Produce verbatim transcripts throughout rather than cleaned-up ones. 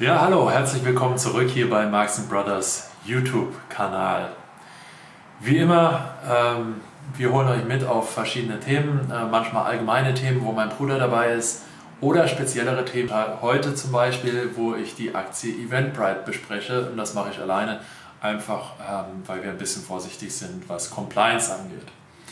Ja, hallo, herzlich willkommen zurück hier bei Marx and Brothers YouTube-Kanal. Wie immer, ähm, wir holen euch mit auf verschiedene Themen, äh, manchmal allgemeine Themen, wo mein Bruder dabei ist, oder speziellere Themen. Heute zum Beispiel, wo ich die Aktie Eventbrite bespreche, und das mache ich alleine, einfach ähm, weil wir ein bisschen vorsichtig sind, was Compliance angeht.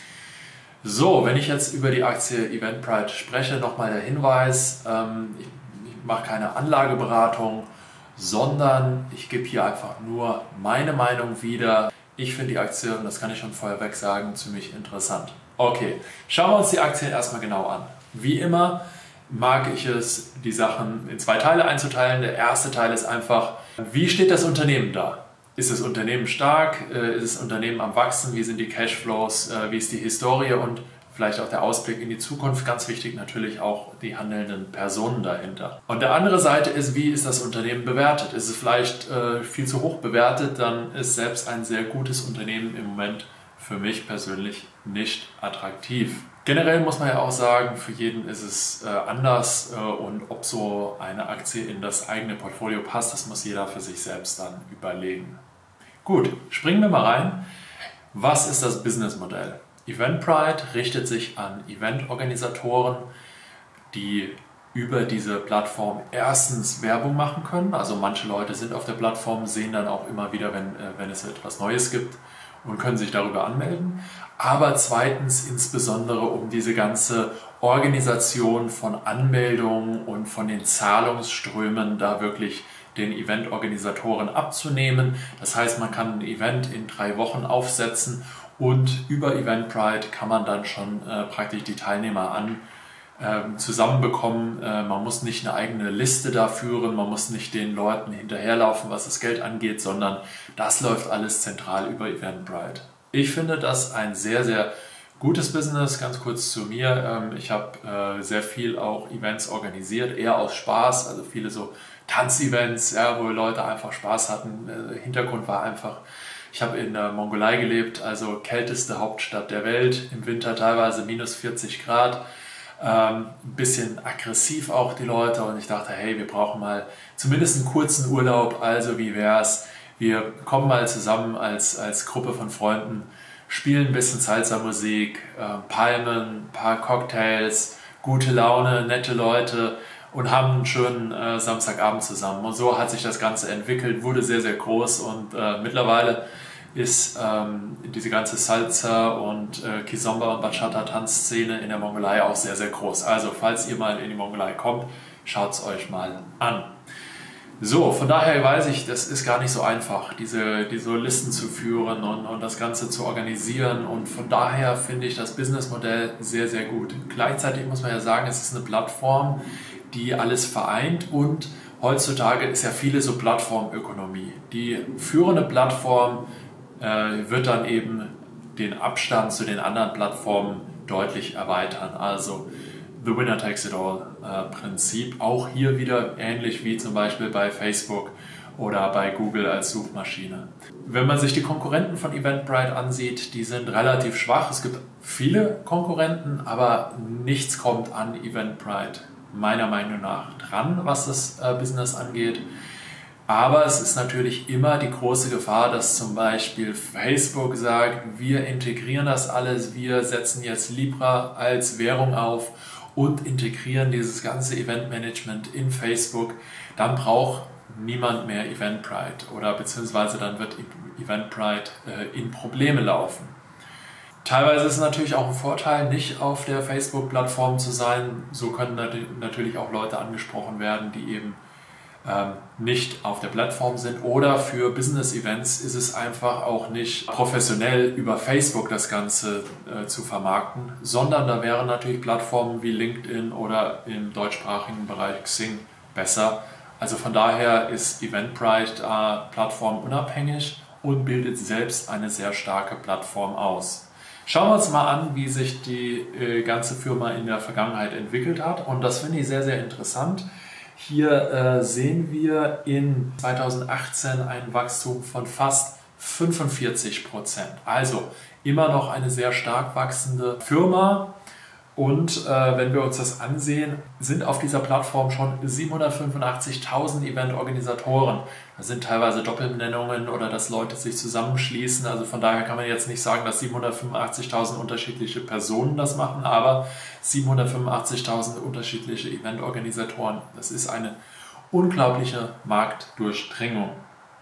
So, wenn ich jetzt über die Aktie Eventbrite spreche, nochmal der Hinweis, ähm, ich Ich mache keine Anlageberatung, sondern ich gebe hier einfach nur meine Meinung wieder. Ich finde die Aktie, und das kann ich schon vorweg sagen, ziemlich interessant. Okay, schauen wir uns die Aktien erstmal genau an. Wie immer mag ich es, die Sachen in zwei Teile einzuteilen. Der erste Teil ist einfach, wie steht das Unternehmen da? Ist das Unternehmen stark? Ist das Unternehmen am Wachsen? Wie sind die Cashflows? Wie ist die Historie? Und vielleicht auch der Ausblick in die Zukunft, ganz wichtig natürlich auch die handelnden Personen dahinter. Und der andere Seite ist, wie ist das Unternehmen bewertet? Ist es vielleicht äh, viel zu hoch bewertet, dann ist selbst ein sehr gutes Unternehmen im Moment für mich persönlich nicht attraktiv. Generell muss man ja auch sagen, für jeden ist es äh, anders äh, und ob so eine Aktie in das eigene Portfolio passt, das muss jeder für sich selbst dann überlegen. Gut, springen wir mal rein. Was ist das Businessmodell? Eventbrite richtet sich an Eventorganisatoren, die über diese Plattform erstens Werbung machen können. Also manche Leute sind auf der Plattform, sehen dann auch immer wieder, wenn, wenn es etwas Neues gibt und können sich darüber anmelden. Aber zweitens insbesondere um diese ganze Organisation von Anmeldungen und von den Zahlungsströmen da wirklich den Eventorganisatoren abzunehmen. Das heißt, man kann ein Event in drei Wochen aufsetzen und über Eventbrite kann man dann schon äh, praktisch die Teilnehmer an äh, zusammenbekommen. Äh, man muss nicht eine eigene Liste da führen, man muss nicht den Leuten hinterherlaufen, was das Geld angeht, sondern das läuft alles zentral über Eventbrite. Ich finde das ein sehr, sehr gutes Business. Ganz kurz zu mir. Ähm, ich habe äh, sehr viel auch Events organisiert, eher aus Spaß, also viele so Tanzevents, ja, wo Leute einfach Spaß hatten. Der Hintergrund war einfach, ich habe in der Mongolei gelebt, also kälteste Hauptstadt der Welt, im Winter teilweise minus vierzig Grad, ähm, ein bisschen aggressiv auch die Leute und ich dachte, hey, wir brauchen mal zumindest einen kurzen Urlaub, also wie wär's, wir kommen mal zusammen als, als Gruppe von Freunden, spielen ein bisschen Salsa-Musik, äh, Palmen, ein paar Cocktails, gute Laune, nette Leute und haben einen schönen äh, Samstagabend zusammen. Und so hat sich das Ganze entwickelt, wurde sehr, sehr groß und äh, mittlerweile ist ähm, diese ganze Salsa und äh, Kizomba und Bachata-Tanzszene in der Mongolei auch sehr, sehr groß. Also falls ihr mal in die Mongolei kommt, schaut es euch mal an. So, von daher weiß ich, das ist gar nicht so einfach, diese, diese Listen zu führen und, und das Ganze zu organisieren. Und von daher finde ich das Businessmodell sehr, sehr gut. Gleichzeitig muss man ja sagen, es ist eine Plattform, die alles vereint und heutzutage ist ja viele so Plattformökonomie. Die führende Plattform äh, wird dann eben den Abstand zu den anderen Plattformen deutlich erweitern. Also The Winner Takes It All äh, Prinzip. Auch hier wieder ähnlich wie zum Beispiel bei Facebook oder bei Google als Suchmaschine. Wenn man sich die Konkurrenten von Eventbrite ansieht, die sind relativ schwach. Es gibt viele Konkurrenten, aber nichts kommt an Eventbrite meiner Meinung nach dran, was das äh, Business angeht. Aber es ist natürlich immer die große Gefahr, dass zum Beispiel Facebook sagt, wir integrieren das alles, wir setzen jetzt Libra als Währung auf und integrieren dieses ganze Eventmanagement in Facebook. Dann braucht niemand mehr Eventbrite oder beziehungsweise dann wird Eventbrite äh, in Probleme laufen. Teilweise ist es natürlich auch ein Vorteil, nicht auf der Facebook-Plattform zu sein. So können natürlich auch Leute angesprochen werden, die eben ähm, nicht auf der Plattform sind. Oder für Business-Events ist es einfach auch nicht professionell über Facebook das Ganze äh, zu vermarkten, sondern da wären natürlich Plattformen wie LinkedIn oder im deutschsprachigen Bereich Xing besser. Also von daher ist Eventbrite äh, plattformunabhängig und bildet selbst eine sehr starke Plattform aus. Schauen wir uns mal an, wie sich die äh, ganze Firma in der Vergangenheit entwickelt hat. Und das finde ich sehr, sehr interessant. Hier äh, sehen wir in zweitausendachtzehn ein Wachstum von fast fünfundvierzig Prozent. Also immer noch eine sehr stark wachsende Firma. Und äh, wenn wir uns das ansehen, sind auf dieser Plattform schon siebenhundertfünfundachtzigtausend Event-Organisatoren. Das sind teilweise Doppelnennungen oder dass Leute sich zusammenschließen. Also von daher kann man jetzt nicht sagen, dass siebenhundertfünfundachtzigtausend unterschiedliche Personen das machen, aber siebenhundertfünfundachtzigtausend unterschiedliche Event-Organisatoren. Das ist eine unglaubliche Marktdurchdringung.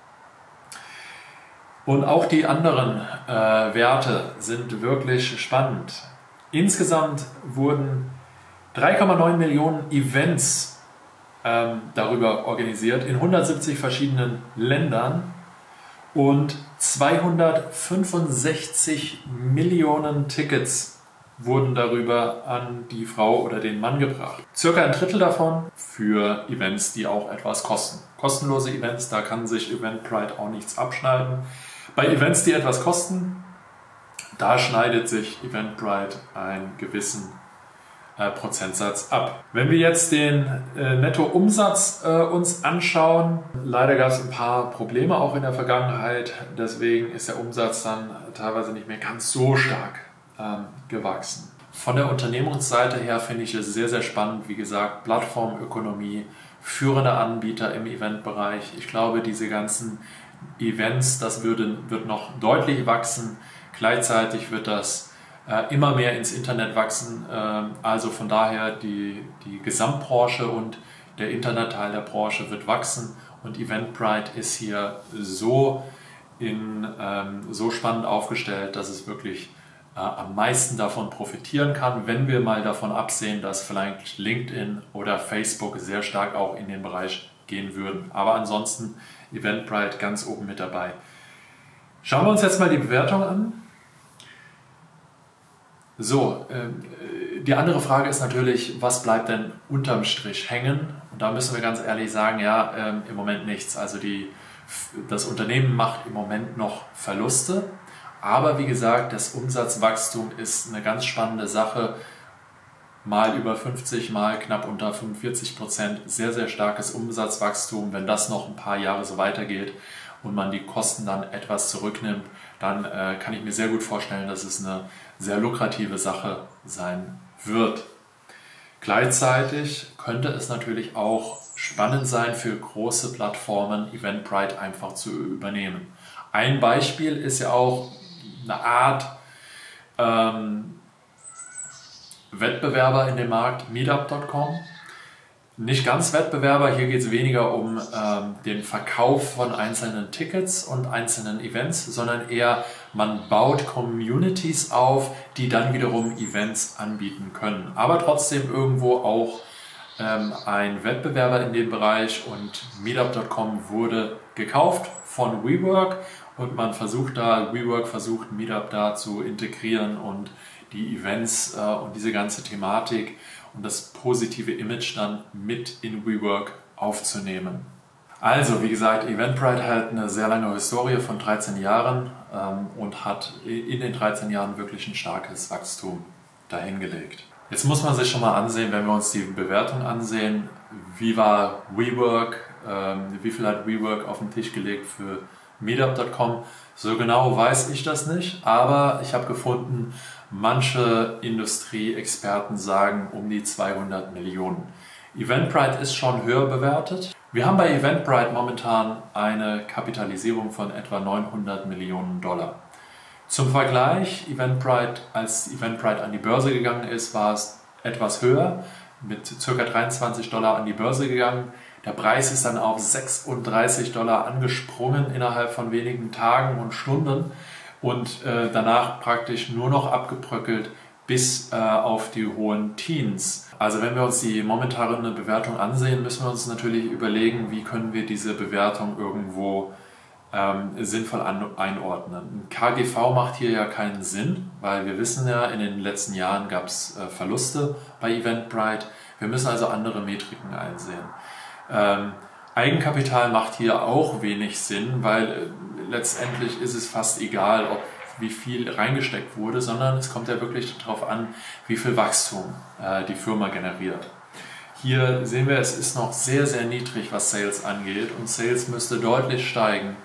Und auch die anderen äh, Werte sind wirklich spannend. Insgesamt wurden drei Komma neun Millionen Events ähm, darüber organisiert in hundertsiebzig verschiedenen Ländern und zweihundertfünfundsechzig Millionen Tickets wurden darüber an die Frau oder den Mann gebracht. Circa ein Drittel davon für Events, die auch etwas kosten. Kostenlose Events, da kann sich Eventbrite auch nichts abschneiden. Bei Events, die etwas kosten, da schneidet sich Eventbrite einen gewissen äh, Prozentsatz ab. Wenn wir jetzt den äh, Nettoumsatz äh, uns anschauen, leider gab es ein paar Probleme auch in der Vergangenheit, deswegen ist der Umsatz dann teilweise nicht mehr ganz so stark ähm, gewachsen. Von der Unternehmensseite her finde ich es sehr, sehr spannend. Wie gesagt, Plattformökonomie, führende Anbieter im Eventbereich. Ich glaube, diese ganzen Events, das würde, wird noch deutlich wachsen. Gleichzeitig wird das äh, immer mehr ins Internet wachsen. Äh, also von daher die, die Gesamtbranche und der Internetteil der Branche wird wachsen. Und Eventbrite ist hier so, in, ähm, so spannend aufgestellt, dass es wirklich äh, am meisten davon profitieren kann, wenn wir mal davon absehen, dass vielleicht LinkedIn oder Facebook sehr stark auch in den Bereich gehen würden. Aber ansonsten Eventbrite ganz oben mit dabei. Schauen wir uns jetzt mal die Bewertung an. So, äh, die andere Frage ist natürlich, was bleibt denn unterm Strich hängen? Und da müssen wir ganz ehrlich sagen, ja, äh, im Moment nichts. Also die, das Unternehmen macht im Moment noch Verluste. Aber wie gesagt, das Umsatzwachstum ist eine ganz spannende Sache. Mal über fünfzig, mal knapp unter fünfundvierzig Prozent. Sehr, sehr starkes Umsatzwachstum. Wenn das noch ein paar Jahre so weitergeht und man die Kosten dann etwas zurücknimmt, dann äh, kann ich mir sehr gut vorstellen, dass es eine sehr lukrative Sache sein wird. Gleichzeitig könnte es natürlich auch spannend sein für große Plattformen, Eventbrite einfach zu übernehmen. Ein Beispiel ist ja auch eine Art ähm, Wettbewerber in dem Markt, Meetup Punkt com. Nicht ganz Wettbewerber, hier geht es weniger um ähm, den Verkauf von einzelnen Tickets und einzelnen Events, sondern eher, man baut Communities auf, die dann wiederum Events anbieten können. Aber trotzdem irgendwo auch ähm, ein Wettbewerber in dem Bereich, und Meetup Punkt com wurde gekauft von WeWork und man versucht da, WeWork versucht Meetup da zu integrieren und die Events äh, und diese ganze Thematik und das positive Image dann mit in WeWork aufzunehmen. Also, wie gesagt, Eventbrite hat eine sehr lange Historie von dreizehn Jahren ähm, und hat in den dreizehn Jahren wirklich ein starkes Wachstum dahingelegt. Jetzt muss man sich schon mal ansehen, wenn wir uns die Bewertung ansehen, wie war WeWork, ähm, wie viel hat WeWork auf den Tisch gelegt für Meetup Punkt com. So genau weiß ich das nicht, aber ich habe gefunden, manche Industrieexperten sagen um die zweihundert Millionen. Eventbrite ist schon höher bewertet. Wir haben bei Eventbrite momentan eine Kapitalisierung von etwa neunhundert Millionen Dollar. Zum Vergleich, Eventbrite, als Eventbrite an die Börse gegangen ist, war es etwas höher, mit ca. dreiundzwanzig Dollar an die Börse gegangen. Der Preis ist dann auf sechsunddreißig Dollar angesprungen innerhalb von wenigen Tagen und Stunden und äh, danach praktisch nur noch abgebröckelt bis äh, auf die hohen Teens. Also wenn wir uns die momentane Bewertung ansehen, müssen wir uns natürlich überlegen, wie können wir diese Bewertung irgendwo ähm, sinnvoll an, einordnen. Ein K G V macht hier ja keinen Sinn, weil wir wissen ja, in den letzten Jahren gab es äh, Verluste bei Eventbrite. Wir müssen also andere Metriken einsehen. Ähm, Eigenkapital macht hier auch wenig Sinn, weil äh, letztendlich ist es fast egal, ob wie viel reingesteckt wurde, sondern es kommt ja wirklich darauf an, wie viel Wachstum äh, die Firma generiert. Hier sehen wir, es ist noch sehr, sehr niedrig, was Sales angeht, und Sales müsste deutlich steigen,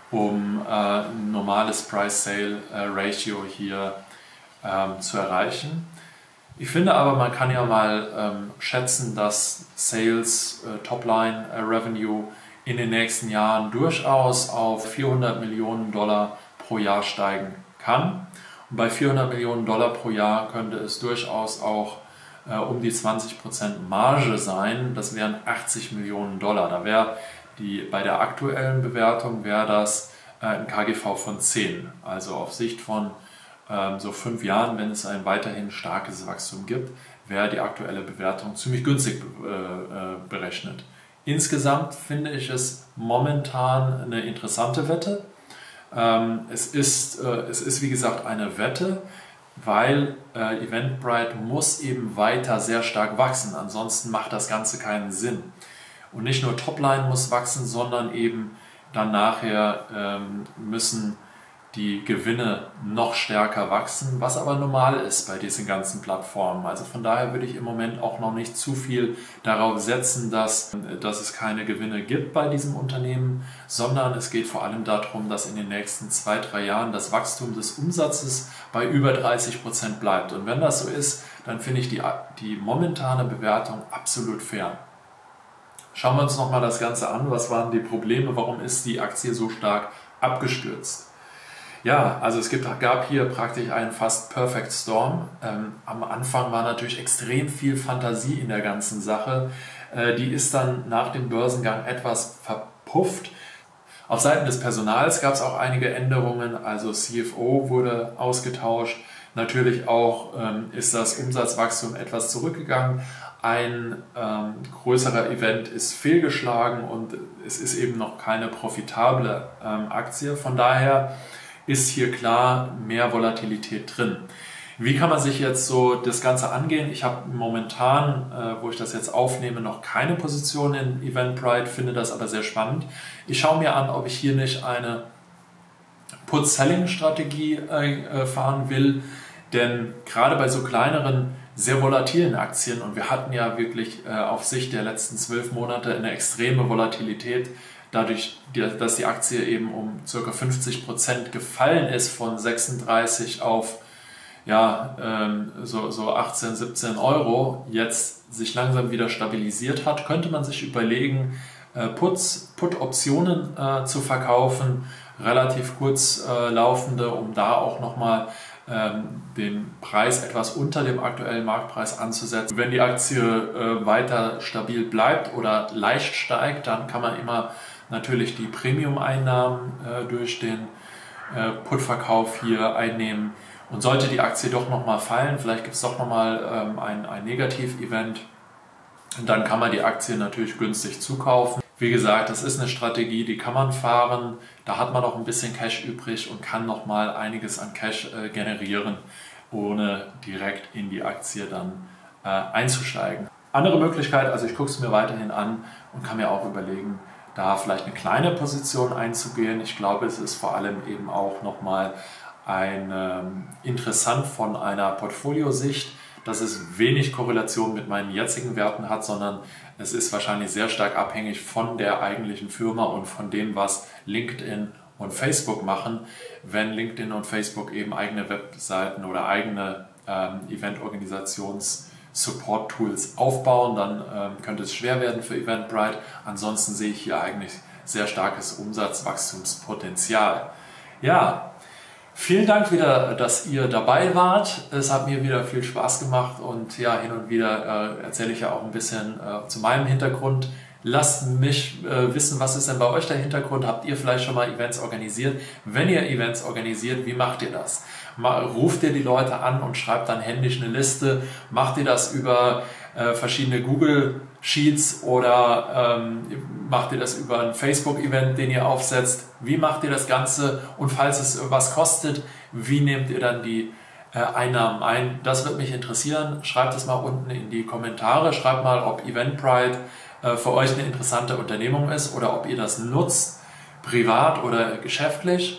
um äh, ein normales Price-Sale-Ratio hier ähm, zu erreichen. Ich finde aber, man kann ja mal ähm, schätzen, dass Sales, äh, Topline äh, Revenue in den nächsten Jahren durchaus auf vierhundert Millionen Dollar pro Jahr steigen kann. Und bei vierhundert Millionen Dollar pro Jahr könnte es durchaus auch äh, um die zwanzig Prozent Marge sein. Das wären achtzig Millionen Dollar. Da wäre die, bei der aktuellen Bewertung wäre das äh, ein K G V von zehn. Also auf Sicht von ähm, so fünf Jahren, wenn es ein weiterhin starkes Wachstum gibt, wäre die aktuelle Bewertung ziemlich günstig äh, äh, berechnet. Insgesamt finde ich es momentan eine interessante Wette. Ähm, es ist, äh, es ist wie gesagt eine Wette, weil äh, Eventbrite muss eben weiter sehr stark wachsen, ansonsten macht das Ganze keinen Sinn. Und nicht nur Topline muss wachsen, sondern eben dann nachher ähm, müssen die Gewinne noch stärker wachsen, was aber normal ist bei diesen ganzen Plattformen. Also von daher würde ich im Moment auch noch nicht zu viel darauf setzen, dass, dass es keine Gewinne gibt bei diesem Unternehmen, sondern es geht vor allem darum, dass in den nächsten zwei, drei Jahren das Wachstum des Umsatzes bei über dreißig Prozent bleibt. Und wenn das so ist, dann finde ich die, die momentane Bewertung absolut fair. Schauen wir uns nochmal das Ganze an. Was waren die Probleme? Warum ist die Aktie so stark abgestürzt? Ja, also es gibt, gab hier praktisch einen fast Perfect Storm. Ähm, am Anfang war natürlich extrem viel Fantasie in der ganzen Sache. Äh, die ist dann nach dem Börsengang etwas verpufft. Auf Seiten des Personals gab es auch einige Änderungen. Also C F O wurde ausgetauscht. Natürlich auch ähm, ist das Umsatzwachstum etwas zurückgegangen. Ein ähm, größerer Event ist fehlgeschlagen und es ist eben noch keine profitable ähm, Aktie. Von daher ist hier klar mehr Volatilität drin. Wie kann man sich jetzt so das Ganze angehen? Ich habe momentan, äh, wo ich das jetzt aufnehme, noch keine Position in Eventbrite, finde das aber sehr spannend. Ich schaue mir an, ob ich hier nicht eine Put-Selling-Strategie äh, fahren will, denn gerade bei so kleineren, sehr volatilen Aktien, und wir hatten ja wirklich äh, auf Sicht der letzten zwölf Monate eine extreme Volatilität, dadurch, dass die Aktie eben um ca. fünfzig Prozent gefallen ist von sechsunddreißig auf ja, ähm, so, so achtzehn, siebzehn Euro, jetzt sich langsam wieder stabilisiert hat, könnte man sich überlegen, äh, Puts, Put-Optionen äh, zu verkaufen, relativ kurz äh, laufende, um da auch nochmal ähm, den Preis etwas unter dem aktuellen Marktpreis anzusetzen. Wenn die Aktie äh, weiter stabil bleibt oder leicht steigt, dann kann man immer natürlich die Premium-Einnahmen äh, durch den äh, Put-Verkauf hier einnehmen. Und sollte die Aktie doch nochmal fallen, vielleicht gibt es doch nochmal ähm, ein, ein Negativ-Event, dann kann man die Aktie natürlich günstig zukaufen. Wie gesagt, das ist eine Strategie, die kann man fahren. Da hat man noch ein bisschen Cash übrig und kann nochmal einiges an Cash äh, generieren, ohne direkt in die Aktie dann äh, einzusteigen. Andere Möglichkeit, also ich gucke es mir weiterhin an und kann mir auch überlegen, da vielleicht eine kleine Position einzugehen. Ich glaube, es ist vor allem eben auch nochmal ein, ähm, interessant von einer Portfoliosicht, dass es wenig Korrelation mit meinen jetzigen Werten hat, sondern es ist wahrscheinlich sehr stark abhängig von der eigentlichen Firma und von dem, was LinkedIn und Facebook machen. Wenn LinkedIn und Facebook eben eigene Webseiten oder eigene ähm, Eventorganisations- Support-Tools aufbauen, dann ähm, könnte es schwer werden für Eventbrite. Ansonsten sehe ich hier eigentlich sehr starkes Umsatzwachstumspotenzial. Ja, vielen Dank wieder, dass ihr dabei wart. Es hat mir wieder viel Spaß gemacht und ja, hin und wieder äh, erzähle ich ja auch ein bisschen äh, zu meinem Hintergrund. Lasst mich äh, wissen, was ist denn bei euch der Hintergrund? Habt ihr vielleicht schon mal Events organisiert? Wenn ihr Events organisiert, wie macht ihr das? Mal, ruft ihr die Leute an und schreibt dann händisch eine Liste? Macht ihr das über äh, verschiedene Google Sheets oder ähm, macht ihr das über ein Facebook-Event, den ihr aufsetzt? Wie macht ihr das Ganze? Und falls es was kostet, wie nehmt ihr dann die äh, Einnahmen ein? Das wird mich interessieren. Schreibt es mal unten in die Kommentare. Schreibt mal, ob Eventbrite für euch eine interessante Unternehmung ist oder ob ihr das nutzt, privat oder geschäftlich.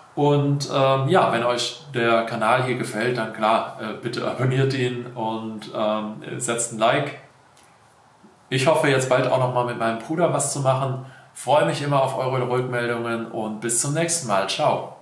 Und ähm, ja, wenn euch der Kanal hier gefällt, dann klar, äh, bitte abonniert ihn und ähm, setzt ein Like. Ich hoffe jetzt bald auch nochmal mit meinem Bruder was zu machen. Freue mich immer auf eure Rückmeldungen und bis zum nächsten Mal. Ciao.